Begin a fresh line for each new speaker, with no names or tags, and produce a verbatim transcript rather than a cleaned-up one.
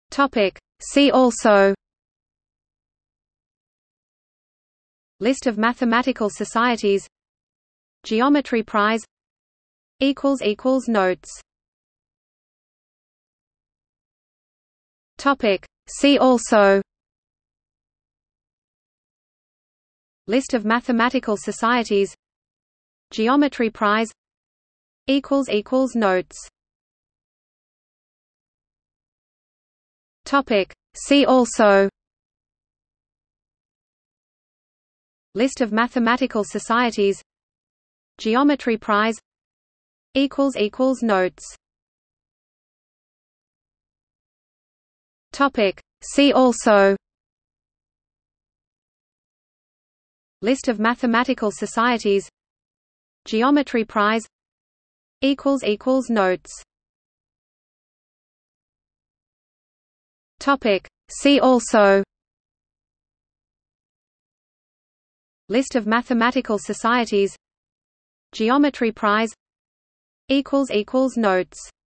Topic. See also: List of mathematical societies, Geometry Prize, equals equals notes. Topic. See also: List of mathematical societies, Geometry Prize, equals equals notes. Topic. See also: List of mathematical societies, Geometry Prize, equals equals notes. Topic. See also: List of mathematical societies, Geometry Prize, equals equals notes. Topic. See also: List of mathematical societies, Geometry Prize, equals equals notes.